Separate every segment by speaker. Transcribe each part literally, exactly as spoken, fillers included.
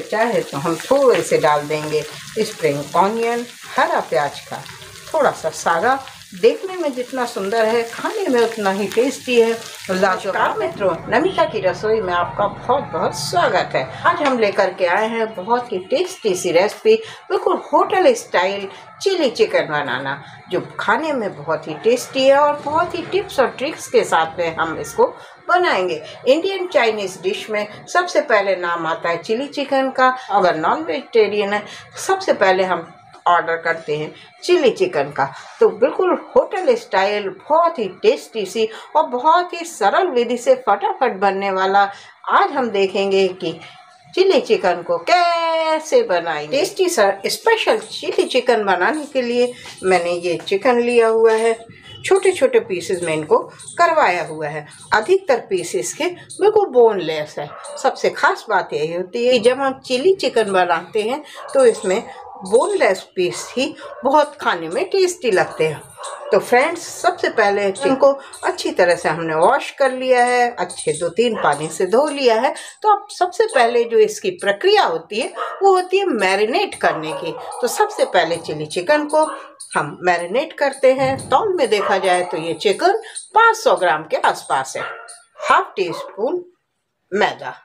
Speaker 1: चाहे तो हम थोड़े से डाल देंगे स्प्रिंग ऑनियन, हरा प्याज का थोड़ा सा सागा। देखने में जितना सुंदर है खाने में उतना ही टेस्टी है। लाजवाब मित्रों, नमिता की रसोई में आपका बहुत बहुत स्वागत है। आज हम लेकर के आए हैं बहुत ही टेस्टी सी रेसिपी, बिल्कुल होटल स्टाइल चिली चिकन बनाना, जो खाने में बहुत ही टेस्टी है और बहुत ही टिप्स और ट्रिक्स के साथ में हम इसको बनाएंगे। इंडियन चाइनीज डिश में सबसे पहले नाम आता है चिली चिकन का। अगर नॉन वेजिटेरियन है सबसे पहले हम ऑर्डर करते हैं चिली चिकन का। तो बिल्कुल होटल स्टाइल बहुत ही टेस्टी सी और बहुत ही सरल विधि से फटाफट बनने वाला आज हम देखेंगे कि चिली चिकन को कैसे बनाएंगे। Tasty sir special chilli chicken बनाने के लिए मैंने ये चिकन लिया हुआ है, छोटे छोटे पीसेस में इनको करवाया हुआ है। अधिकतर पीसेस के बिल्कुल बोनलेस है। सबसे खास बात यही होती है कि जब हम चिली चिकन बनाते हैं तो इसमें बोनलेस पीस ही बहुत खाने में टेस्टी लगते हैं। तो फ्रेंड्स, सबसे पहले चिकन को अच्छी तरह से हमने वॉश कर लिया है, अच्छे दो तीन पानी से धो लिया है। तो अब सबसे पहले जो इसकी प्रक्रिया होती है वो होती है मैरिनेट करने की। तो सबसे पहले चिली चिकन को हम मैरिनेट करते हैं। तौल में देखा जाए तो ये चिकन पाँच सौ ग्राम के आसपास है। हाफ टी स्पून मैदा,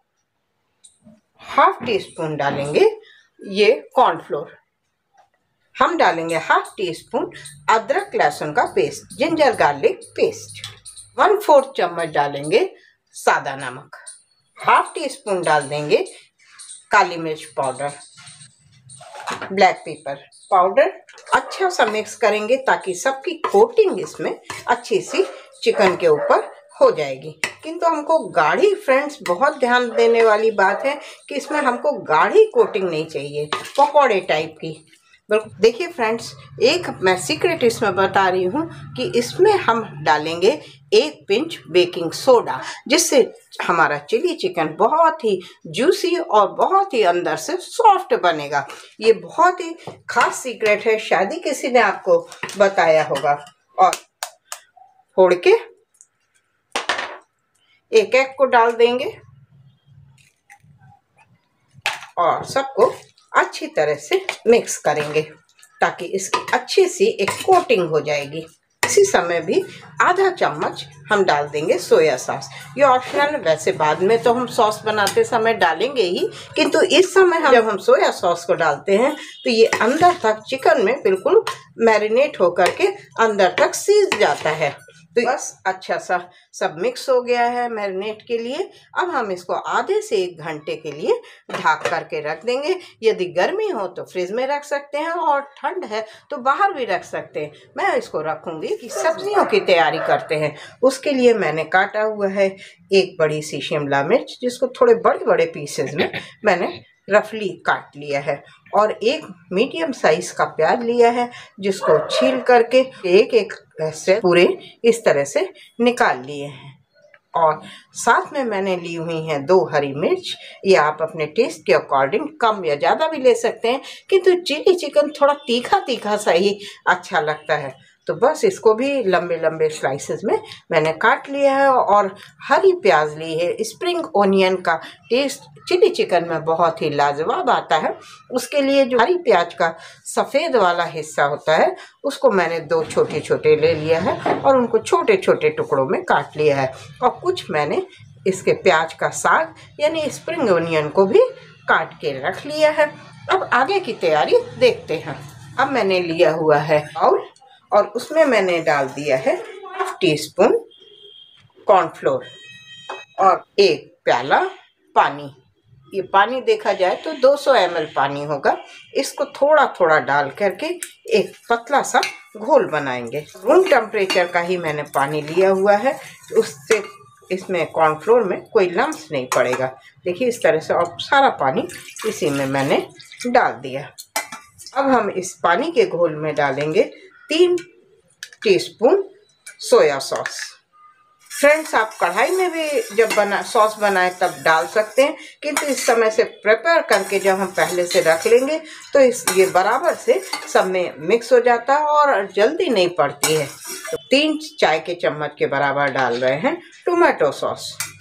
Speaker 1: हाफ टी स्पून डालेंगे ये कॉर्नफ्लोर, हम डालेंगे हाफ टी स्पून अदरक लहसुन का paste, ginger garlic paste, one fourth चम्मच डालेंगे सादा नमक, हाफ टी स्पून डाल देंगे काली मिर्च पाउडर, ब्लैक पेपर पाउडर। अच्छा सा मिक्स करेंगे ताकि सबकी कोटिंग इसमें अच्छी सी चिकन के ऊपर हो जाएगी। किंतु हमको गाढ़ी, फ्रेंड्स बहुत ध्यान देने वाली बात है कि इसमें हमको गाढ़ी कोटिंग नहीं चाहिए, पकौड़े टाइप की। बिल्कुल देखिए फ्रेंड्स, एक मैं सीक्रेट इसमें बता रही हूँ कि इसमें हम डालेंगे एक पिंच बेकिंग सोडा, जिससे हमारा चिली चिकन बहुत ही जूसी और बहुत ही अंदर से सॉफ्ट बनेगा। ये बहुत ही खास सीक्रेट है, शायद ही किसी ने आपको बताया होगा। और फोड़ के एक एक को डाल देंगे और सबको अच्छी तरह से मिक्स करेंगे ताकि इसकी अच्छी सी एक कोटिंग हो जाएगी। इसी समय भी आधा चम्मच हम डाल देंगे सोया सॉस। ये ऑप्शनल है, वैसे बाद में तो हम सॉस बनाते समय डालेंगे ही, किंतु इस समय हम जब हम सोया सॉस को डालते हैं तो ये अंदर तक चिकन में बिल्कुल मैरिनेट होकर के अंदर तक सीज जाता है। तो बस अच्छा सा सब मिक्स हो गया है मैरिनेट के लिए। अब हम इसको आधे से एक घंटे के लिए ढक करके रख देंगे। यदि गर्मी हो तो फ्रिज में रख सकते हैं और ठंड है तो बाहर भी रख सकते हैं। मैं इसको रखूंगी कि सब्जियों की तैयारी करते हैं। उसके लिए मैंने काटा हुआ है एक बड़ी सी शिमला मिर्च, जिसको थोड़े बड़े बड़े पीसेस में मैंने रफली काट लिया है, और एक मीडियम साइज का प्याज लिया है जिसको छील करके एक एक से पूरे इस तरह से निकाल लिए हैं। और साथ में मैंने ली हुई हैं दो हरी मिर्च। ये आप अपने टेस्ट के अकॉर्डिंग कम या ज़्यादा भी ले सकते हैं, किंतु चिली चिकन थोड़ा तीखा तीखा सा ही अच्छा लगता है। तो बस इसको भी लंबे लंबे स्लाइसेस में मैंने काट लिया है। और हरी प्याज ली है। स्प्रिंग ओनियन का टेस्ट चिली चिकन में बहुत ही लाजवाब आता है। उसके लिए जो हरी प्याज का सफ़ेद वाला हिस्सा होता है उसको मैंने दो छोटे छोटे ले लिया है और उनको छोटे छोटे टुकड़ों में काट लिया है। और कुछ मैंने इसके प्याज का साग यानी स्प्रिंग ओनियन को भी काट के रख लिया है। अब आगे की तैयारी देखते हैं। अब मैंने लिया हुआ है बाउल और उसमें मैंने डाल दिया है हाफ टी स्पून कॉर्नफ्लोर और एक प्याला पानी। ये पानी देखा जाए तो दो सौ एम एल पानी होगा। इसको थोड़ा थोड़ा डाल करके एक पतला सा घोल बनाएंगे। रूम टेम्परेचर का ही मैंने पानी लिया हुआ है, उससे इसमें कॉर्नफ्लोर में कोई लम्स नहीं पड़ेगा। देखिए इस तरह से, और सारा पानी इसी में मैंने डाल दिया। अब हम इस पानी के घोल में डालेंगे तीन टीस्पून सोया सॉस। फ्रेंड्स, आप कढ़ाई में भी जब बना सॉस बनाए तब डाल सकते हैं, किंतु इस समय से प्रिपेयर करके जब हम पहले से रख लेंगे तो इस ये बराबर से सब में मिक्स हो जाता है और जल्दी नहीं पड़ती है। तो तीन चाय के चम्मच के बराबर डाल रहे हैं टोमेटो सॉस,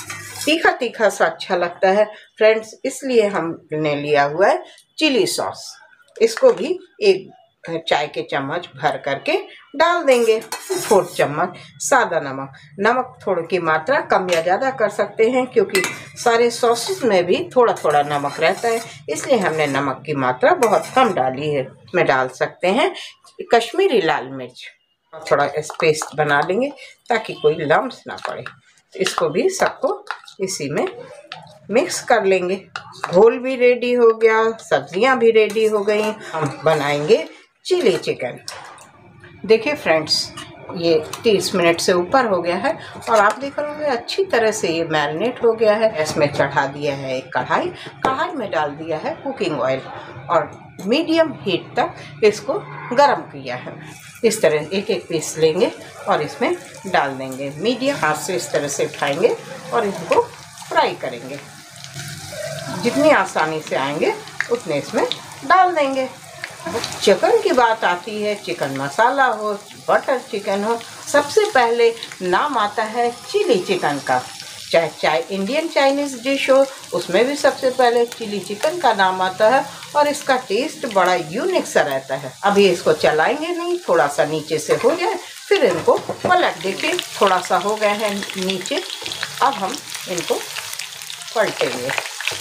Speaker 1: तीखा तीखा सा अच्छा लगता है फ्रेंड्स, इसलिए हमने लिया हुआ है चिली सॉस। इसको भी एक चाय के चम्मच भर करके डाल देंगे। फोर्थ चम्मच सादा नमक। नमक थोड़ी की मात्रा कम या ज़्यादा कर सकते हैं, क्योंकि सारे सॉसेस में भी थोड़ा थोड़ा नमक रहता है, इसलिए हमने नमक की मात्रा बहुत कम डाली है। इसमें डाल सकते हैं कश्मीरी लाल मिर्च। थोड़ा पेस्ट बना लेंगे ताकि कोई लम्स ना पड़े। इसको भी सबको इसी में मिक्स कर लेंगे। घोल भी रेडी हो गया, सब्जियां भी रेडी हो गई। हम बनाएंगे चिली चिकन। देखिए फ्रेंड्स, ये तीस मिनट से ऊपर हो गया है और आप देख रहे होंगे अच्छी तरह से ये मैरिनेट हो गया है। इसमें चढ़ा दिया है एक कढ़ाई, कढ़ाई में डाल दिया है कुकिंग ऑयल और मीडियम हीट तक इसको गरम किया है। इस तरह एक एक पीस लेंगे और इसमें डाल देंगे। मीडियम हाथ से इस तरह से उठाएंगे और इसको फ्राई करेंगे। जितनी आसानी से आएंगे उतने इसमें डाल देंगे। चिकन की बात आती है, चिकन मसाला हो, बटर चिकन हो, सबसे पहले नाम आता है चिली चिकन का। चाहे चाहे इंडियन चाइनीज़ डिश हो, उसमें भी सबसे पहले चिली चिकन का नाम आता है और इसका टेस्ट बड़ा यूनिक सा रहता है। अभी इसको चलाएंगे नहीं, थोड़ा सा नीचे से हो जाए फिर इनको पलट। देखिए थोड़ा सा हो गया है नीचे, अब हम इनको पलटेंगे।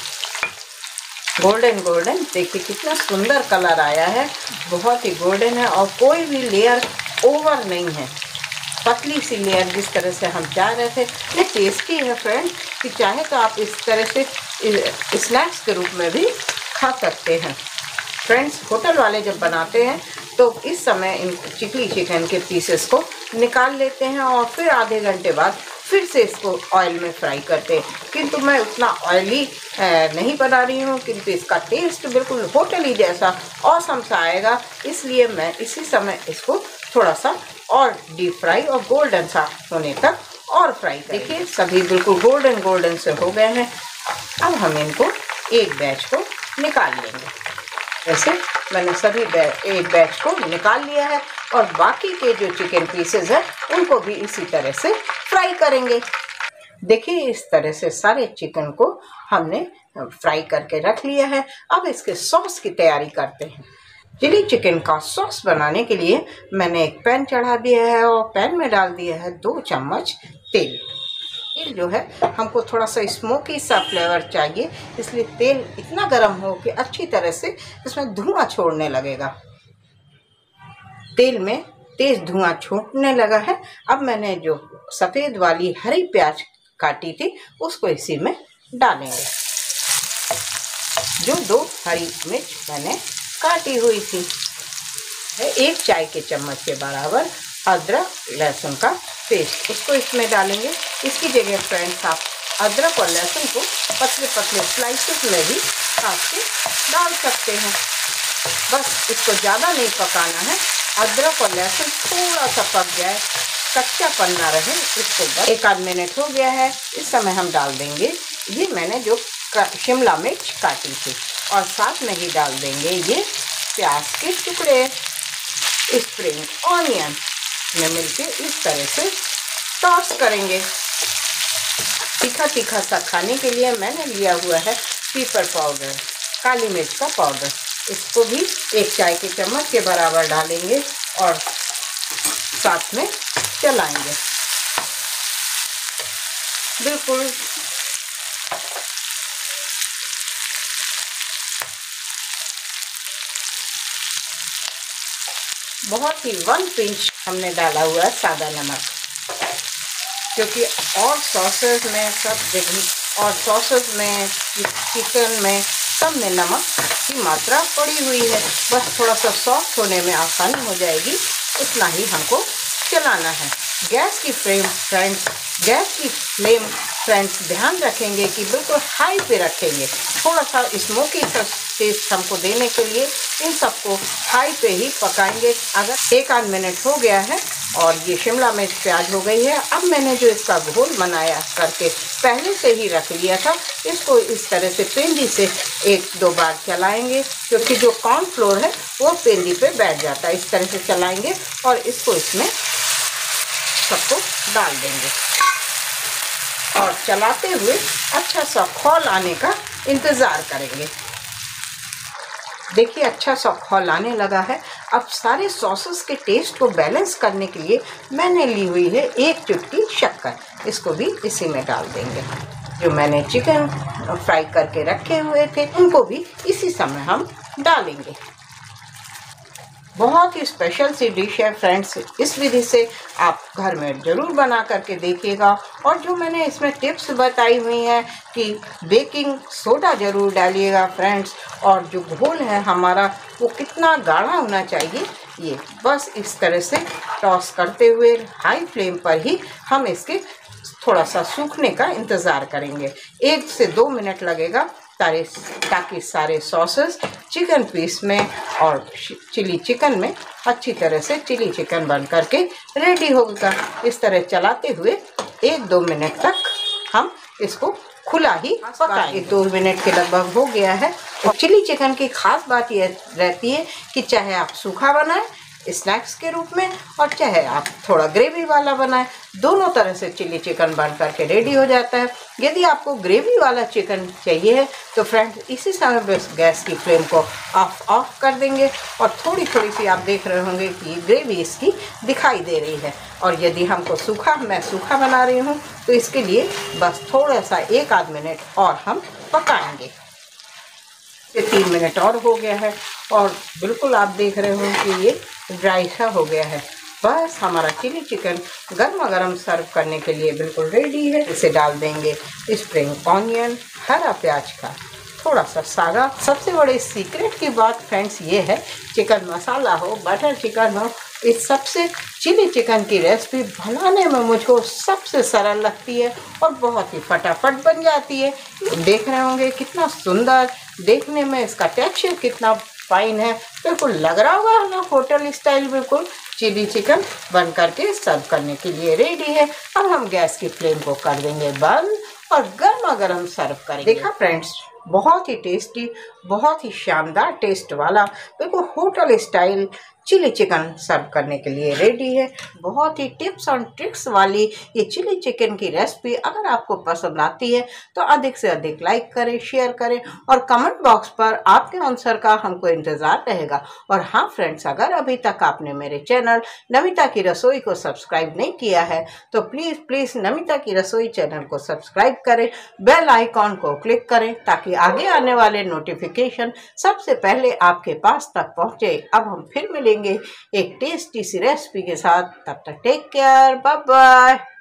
Speaker 1: गोल्डन गोल्डन, देखिए कितना सुंदर कलर आया है, बहुत ही गोल्डन है और कोई भी लेयर ओवर नहीं है, पतली सी लेयर जिस तरह से हम चाह रहे थे। ये टेस्टी है फ्रेंड, कि चाहे तो आप इस तरह से स्नैक्स के रूप में भी खा सकते हैं। फ्रेंड्स, होटल वाले जब बनाते हैं तो इस समय इन चिली चिकन के पीसेस को निकाल लेते हैं और फिर आधे घंटे बाद फिर से इसको ऑयल में फ्राई करते हैं। किंतु मैं उतना ऑयली नहीं बना रही हूँ, किंतु इसका टेस्ट बिल्कुल होटली जैसा ऑसम सा आएगा, इसलिए मैं इसी समय इसको थोड़ा सा और डीप फ्राई और गोल्डन सा होने तक और फ्राई। देखिए सभी बिल्कुल गोल्डन गोल्डन से हो गए हैं। अब हम इनको एक बैच को निकाल लेंगे। ऐसे मैंने सभी बैच एक बैच को निकाल लिया है और बाकी के जो चिकन पीसेस हैं उनको भी इसी तरह से फ्राई करेंगे। देखिए इस तरह से सारे चिकन को हमने फ्राई करके रख लिया है। अब इसके सॉस की तैयारी करते हैं। चिली चिकन का सॉस बनाने के लिए मैंने एक पैन चढ़ा दिया है और पैन में डाल दिया है दो चम्मच तेल। तेल जो है हमको थोड़ा सा स्मोकी सा फ्लेवर चाहिए, इसलिए तेल इतना गर्म हो कि अच्छी तरह से इसमें धुआं छोड़ने लगेगा। तेल में तेज धुआं छोड़ने लगा है। अब मैंने जो सफ़ेद वाली हरी प्याज काटी थी उसको इसी में डालेंगे। जो दो हरी मिर्च मैंने काटी हुई थी, एक चाय के चम्मच के बराबर अदरक लहसुन का पेस्ट, उसको इसमें डालेंगे। इसकी जगह फ्रेंड्स आप अदरक और लहसुन को पतले पतले स्लाइसेस में भी काट के डाल सकते हैं। बस इसको ज़्यादा नहीं पकाना है, अदरक और लहसुन थोड़ा सा पक जाए, कच्चा पन्ना रहे, इसको बस एक आध मिनट हो गया है। इस समय हम डाल देंगे ये मैंने जो शिमला मिर्च काटी थी और साथ में ही डाल देंगे ये प्याज के टुकड़े, स्प्रिंग ऑनियन में मिलके इस तरह से टॉस करेंगे। तीखा तीखा सा खाने के लिए मैंने लिया हुआ है पेपर पाउडर, काली मिर्च का पाउडर। इसको भी एक चाय के चम्मच के बराबर डालेंगे और साथ में चलाएंगे। बिल्कुल बहुत ही वन पिंच हमने डाला हुआ है सादा नमक, क्योंकि और सॉसेस में सब जगह और सॉसेस में चिकन में सब में नमक की मात्रा पड़ी हुई है। बस थोड़ा सा सॉफ्ट होने में आसानी हो जाएगी, उतना ही हमको चलाना है। गैस की फ्लेम फ्रेंड्स गैस की फ्लेम फ्रेंड्स ध्यान रखेंगे कि बिल्कुल हाई पे रखेंगे। थोड़ा सा स्मोकी सा टेस्ट हमको देने के लिए इन सबको हाई पे ही पकाएंगे। अगर एक आध मिनट हो गया है और ये शिमला मिर्च प्याज हो गई है, अब मैंने जो इसका घोल बनाया करके पहले से ही रख लिया था, इसको इस तरह से पेंदी से एक दो बार चलाएंगे, क्योंकि जो कॉर्नफ्लोर है वो पेंदी पे बैठ जाता है। इस तरह से चलाएंगे और इसको इसमें सबको डाल देंगे। और चलाते हुए अच्छा सा खौल आने का इंतज़ार करेंगे। देखिए अच्छा सा खौल आने लगा है। अब सारे सॉसेस के टेस्ट को बैलेंस करने के लिए मैंने ली हुई है एक चुटकी शक्कर। इसको भी इसी में डाल देंगे। जो मैंने चिकन फ्राई करके रखे हुए थे उनको भी इसी समय हम डालेंगे। बहुत ही स्पेशल सी डिश है फ्रेंड्स। इस विधि से आप घर में ज़रूर बना करके देखिएगा। और जो मैंने इसमें टिप्स बताई हुई हैं कि बेकिंग सोडा ज़रूर डालिएगा फ्रेंड्स। और जो घोल है हमारा वो कितना गाढ़ा होना चाहिए, ये बस इस तरह से टॉस करते हुए हाई फ्लेम पर ही हम इसके थोड़ा सा सूखने का इंतज़ार करेंगे। एक से दो मिनट लगेगा तारे ताकि सारे सॉसेस चिकन पीस में और चिली चिकन में अच्छी तरह से चिली चिकन बन करके रेडी होगा। इस तरह चलाते हुए एक दो मिनट तक हम इसको खुला ही पकाएंगे। दो मिनट के लगभग हो गया है। और चिली चिकन की खास बात यह रहती है कि चाहे आप सूखा बनाएं स्नैक्स के रूप में और चाहे आप थोड़ा ग्रेवी वाला बनाएं, दोनों तरह से चिली चिकन बन करके रेडी हो जाता है। यदि आपको ग्रेवी वाला चिकन चाहिए है तो फ्रेंड्स इसी समय बस गैस की फ्लेम को ऑफ ऑफ कर देंगे और थोड़ी थोड़ी सी आप देख रहे होंगे कि ग्रेवी इसकी दिखाई दे रही है। और यदि हमको सूखा मैं सूखा बना रही हूँ तो इसके लिए बस थोड़ा सा एक आध मिनट और हम पकाएंगे। ये तीन मिनट और हो गया है और बिल्कुल आप देख रहे हो कि ये ड्राई सा हो गया है। बस हमारा चिली चिकन गर्मा गर्म सर्व करने के लिए बिल्कुल रेडी है। इसे डाल देंगे स्प्रिंग ऑनियन, हरा प्याज का थोड़ा सा सागा। सबसे बड़ी सीक्रेट की बात फ्रेंड्स ये है, चिकन मसाला हो बटर चिकन हो, इस सबसे चिली चिकन की रेसिपी बनाने में मुझको सबसे सरल लगती है और बहुत ही फटाफट बन जाती है। देख रहे होंगे कितना सुंदर देखने में, इसका टेक्सचर कितना फाइन है। बिल्कुल लग रहा होगा ना होटल स्टाइल। बिल्कुल चिली चिकन बन करके सर्व करने के लिए रेडी है। अब हम गैस की फ्लेम को कर देंगे बंद और गर्मा गर्म सर्व करेंगे। देखा फ्रेंड्स, बहुत ही टेस्टी, बहुत ही शानदार टेस्ट वाला बिल्कुल hotel style chilli chicken serve करने के लिए रेडी है। बहुत ही टिप्स और ट्रिक्स वाली ये चिली चिकन की रेसिपी अगर आपको पसंद आती है तो अधिक से अधिक लाइक करें, शेयर करें और कमेंट बॉक्स पर आपके आंसर का हमको इंतज़ार रहेगा। और हाँ फ्रेंड्स, अगर अभी तक आपने मेरे चैनल नमिता की रसोई को सब्सक्राइब नहीं किया है तो प्लीज़ प्लीज़ नमिता की रसोई चैनल को सब्सक्राइब करें, बेल आइकॉन को क्लिक करें ताकि आगे आने वाले नोटिफिकेशन सबसे पहले आपके पास तक पहुँचे। अब हम फिर मिलेंगे एक टेस्टी सी रेसिपी के साथ। तब तक टेक केयर, बाय बाय।